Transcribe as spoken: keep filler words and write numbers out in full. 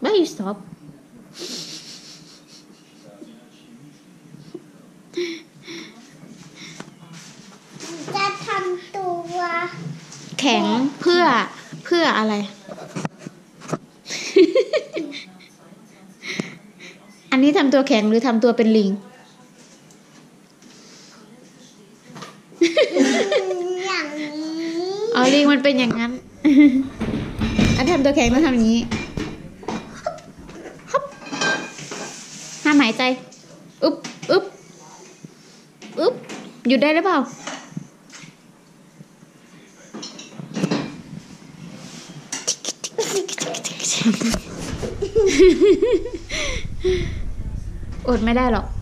Why you stop จะทำตัวแข็งเพื่อเพื่ออะไร อันนี้ทำตัวแข็งหรือทำตัวเป็นลิงอย่างนี้อ๋อลิงมันเป็นอย่างนั้น อันทำตัวแข็งต้องทำอย่างนี้ห้ามหายใจอึ๊บอึ๊บอึ๊บหยุดได้หรือเปล่าอดไม่ได้หรอก